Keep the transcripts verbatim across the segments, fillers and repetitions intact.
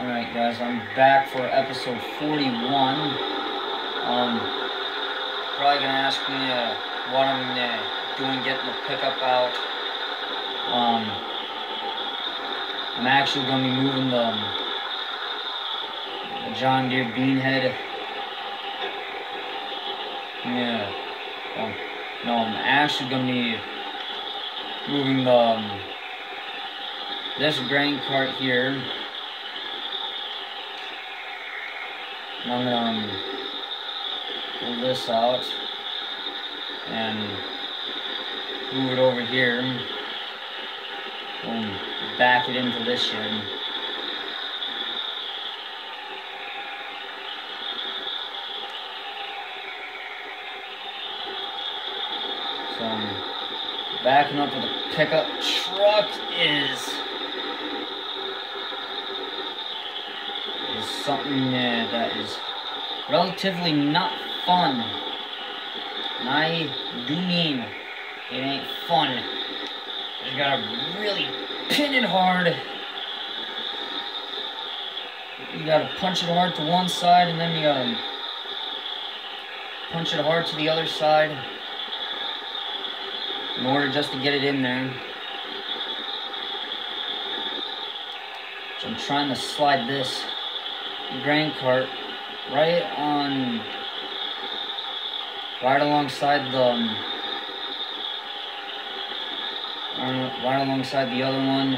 Alright guys, I'm back for episode forty-one. Um, probably gonna ask me uh, what I'm uh, doing getting the pickup out. Um, I'm actually gonna be moving the, um, the John Deere Beanhead. Yeah. Um, no, I'm actually gonna be moving the um, this grain cart here. And I'm gonna um, pull this out and move it over here and back it into this shed. So um, backing up with a pickup truck is is something uh, that is relatively not fun. And I do mean it ain't fun. You gotta really pin it hard. You gotta punch it hard to one side, and then you gotta punch it hard to the other side in order just to get it in there. So I'm trying to slide this grain cart right on, right alongside the, um, right alongside the other one.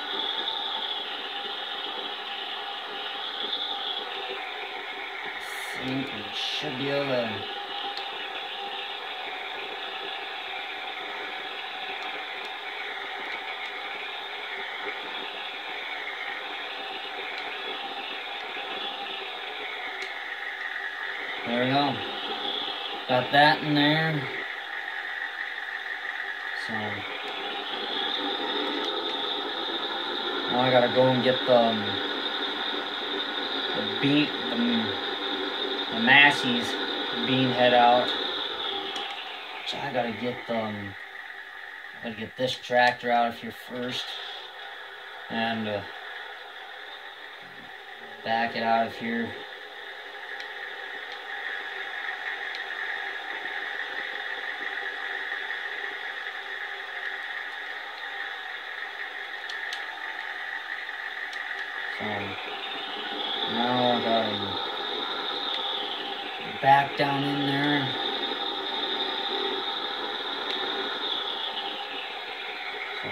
I think we should be able to. There we go. Got that in there. So now I gotta go and get the um, the bean the, the Massey's bean head out. Which I gotta get the um, I gotta get this tractor out of here first and uh, back it out of here. So now I got him back down in there. So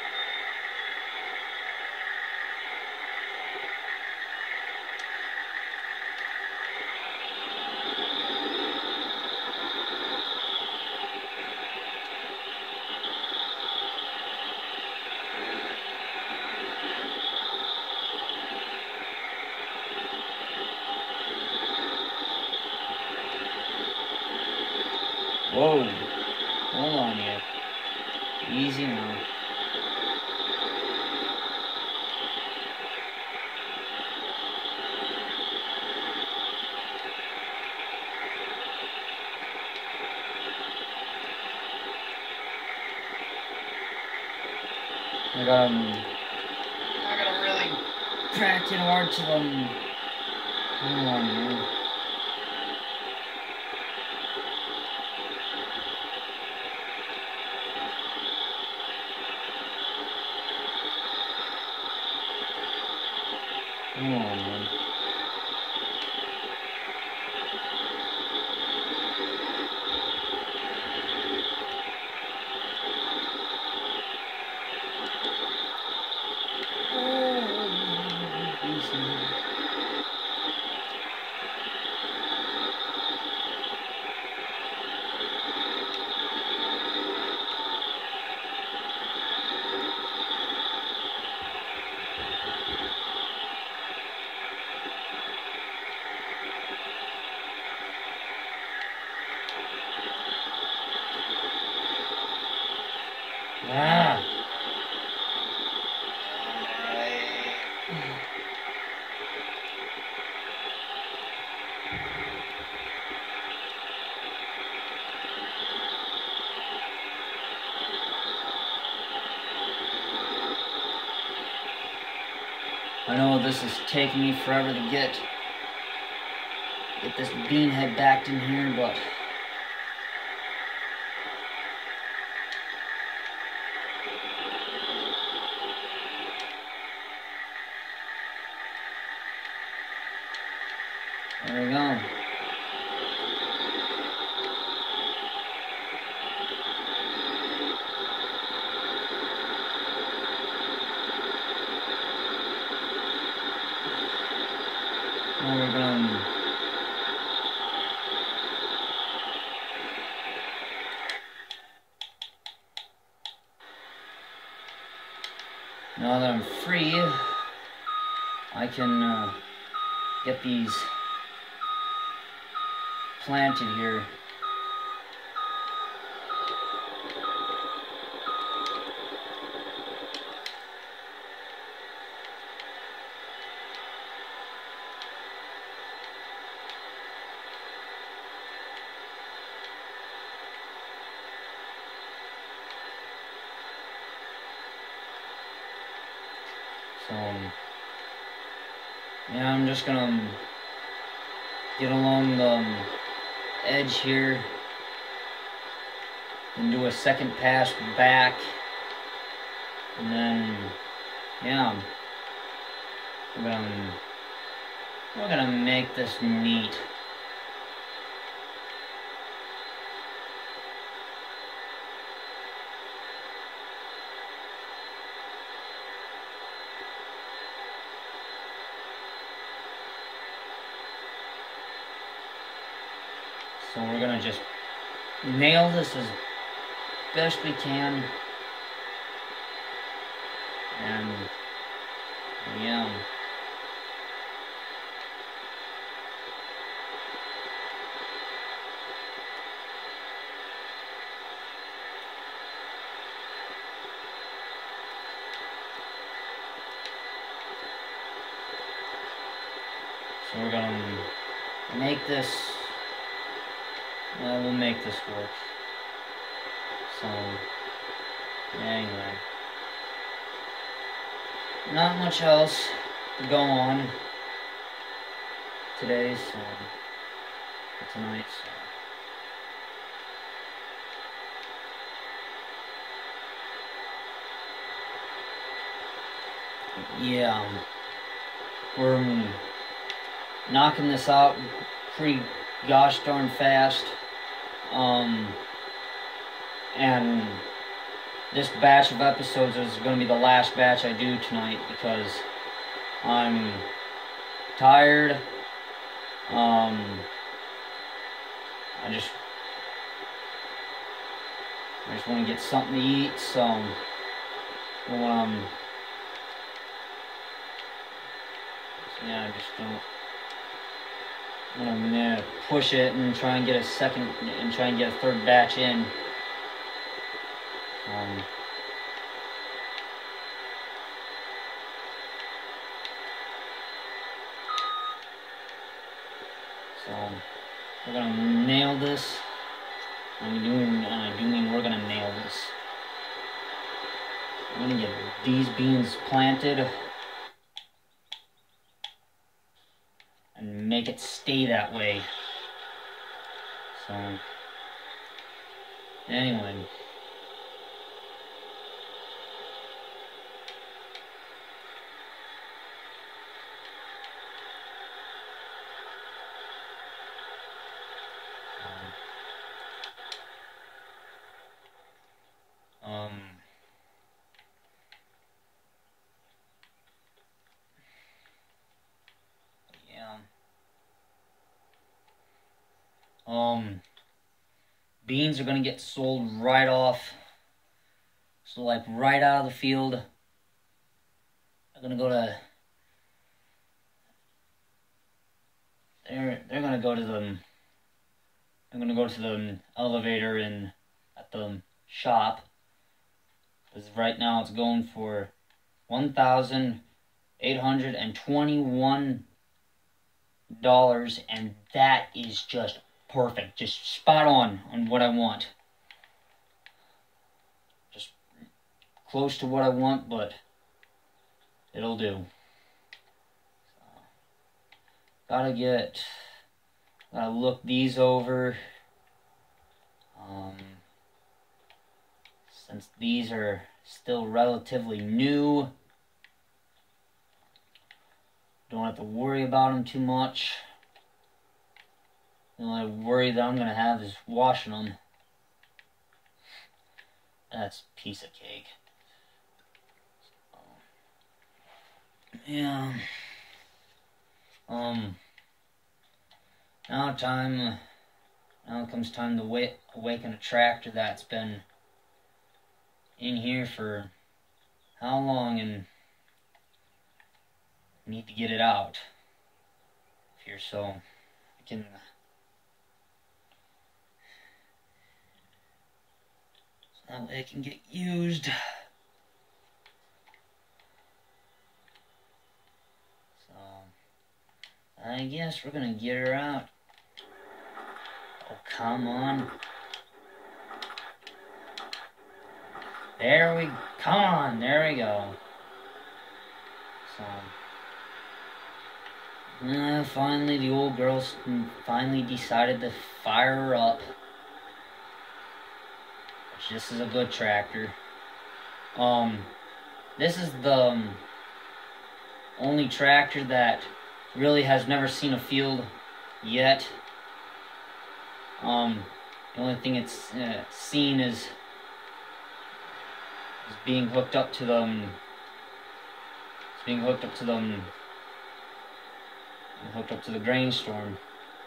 whoa, hold on here. Easy now. I got um, I gotta really crack it hard to them. Hold on here. Come on, man. I know this is taking me forever to get get this bean head backed in here, but there we go. Now we're gonna now that I'm free, I can uh, get these planted here. So, yeah, I'm just gonna um, get along the um, edge here and do a second pass back, and then, yeah, we're gonna, we're gonna make this neat. So we're gonna just nail this as best we can, and yeah. So we're gonna make this. Uh, we'll make this work. So, anyway. Not much else to go on today, so, tonight, so. Yeah. We're knocking this out pretty gosh darn fast. Um, and this batch of episodes is going to be the last batch I do tonight because I'm tired. Um, I just, I just want to get something to eat, so, um, so yeah, I just don't. I'm gonna push it and try and get a second and try and get a third batch in. Um, so we're gonna nail this. I'm doing. I do mean we're gonna nail this. I'm gonna get these beans planted and make it stay that way. So, anyway. Um, yeah. Um, beans are gonna get sold right off. So like right out of the field. I'm gonna go to. They're they're gonna go to the. I'm gonna go to the elevator in at the shop. Because right now it's going for one thousand eight hundred and twenty-one dollars, and that is just perfect, just spot on on what I want. Just close to what I want, but it'll do. gotta get, gotta look these over. Um, since these are still relatively new, don't have to worry about them too much. The only worry that I'm going to have is washing them. That's a piece of cake. Yeah. Um. Now time. Now comes time to wait, awaken a tractor that's been in here for how long, and need to get it out here so I can so that way it can get used. So I guess we're gonna get her out. Oh, come on. There we come on, there we go. So Uh, finally, the old girl finally decided to fire her up. Which this is a good tractor. Um, this is the um, only tractor that really has never seen a field yet. Um, the only thing it's uh, seen is, is being hooked up to them. It's being hooked up to them. Hooked up to the grain storm,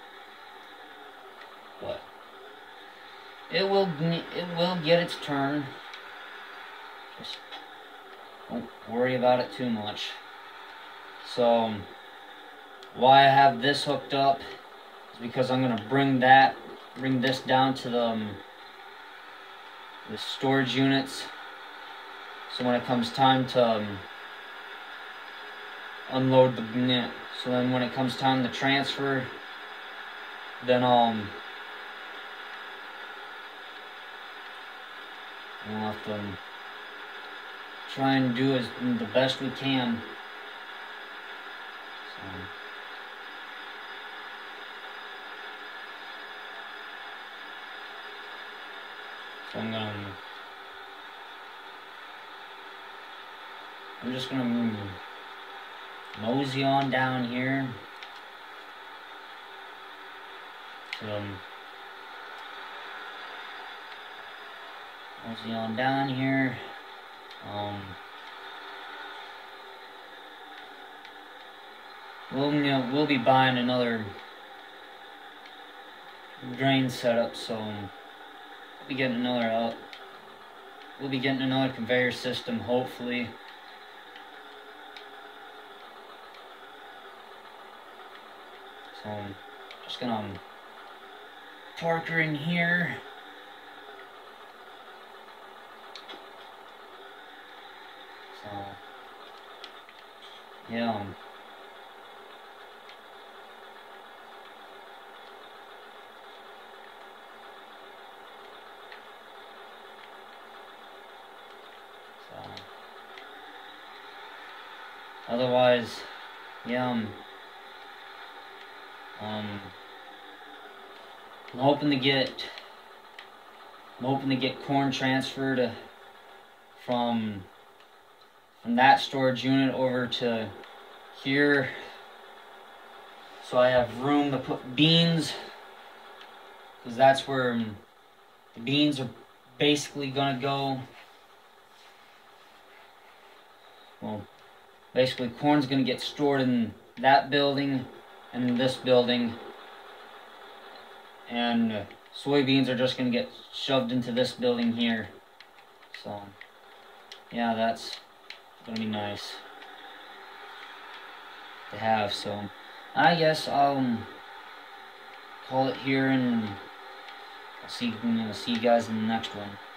but it will it will get its turn. Just don't worry about it too much. So um, why I have this hooked up is because I'm gonna bring that bring this down to the um, the storage units. So when it comes time to um, unload the net. So then when it comes time to transfer, then um, we'll have to um, try and do as the best we can. So, so I'm gonna, I'm just gonna move. Mosey on down here. Um, mosey on down here. Um, we'll you know, we'll be buying another drain setup, so um, we'll be getting another out. We'll be getting another conveyor system, hopefully. So I'm just gonna um, park her in here. So yeah. Um, so otherwise, yeah. Um, Um, I'm hoping to get, I'm hoping to get corn transferred from, from that storage unit over to here, so I have room to put beans, because that's where the beans are basically gonna go. Well, basically corn's gonna get stored in that building and in this building, and uh, soybeans are just going to get shoved into this building here. So yeah, that's going to be nice to have. So I guess I'll um, call it here, and I'll see, you know, see you guys in the next one.